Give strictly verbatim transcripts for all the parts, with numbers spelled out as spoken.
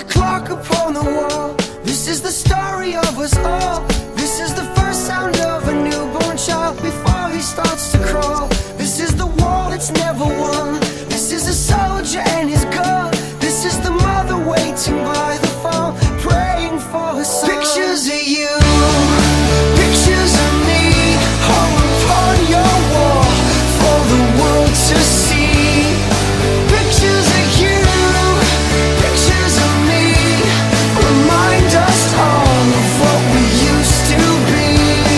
clock upon the wall. This is the story of us all. This is the first sound of a newborn child before he starts to crawl. This is the war that's never won. This is a soldier and his gun. This is the mother waiting by the phone, praying for her son. Pictures of you, pictures of me, hung upon your wall for the world to see. Pictures of you, pictures of me, remind us all of what we used to be.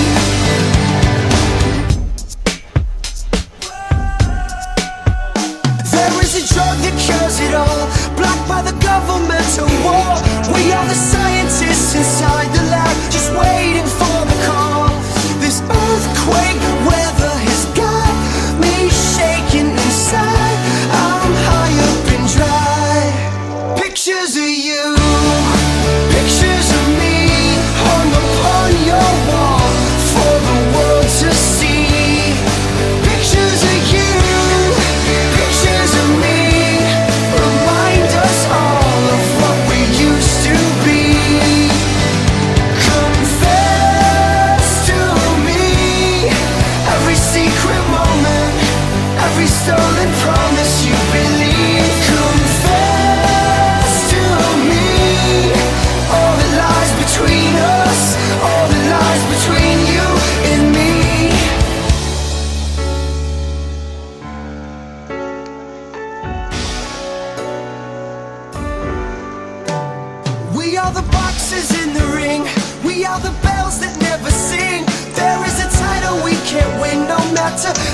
There is a drug that cures it all, blocked by the governmental war. We are the scientists inside the lab, just waiting for the call. This earthquake weather has got me shaking inside. I'm high up and dry. Pictures of you, pictures of me, hung upon your wall for the world to see. Pictures of you, pictures of me, remind us all of what we used to be. Confess to me every secret moment, every stolen promise you believe. Confess to me all the lies between us, all the lies between you and me. We are the boxes in the ring, we are the bells that never sing. There is a title we can't win, no matter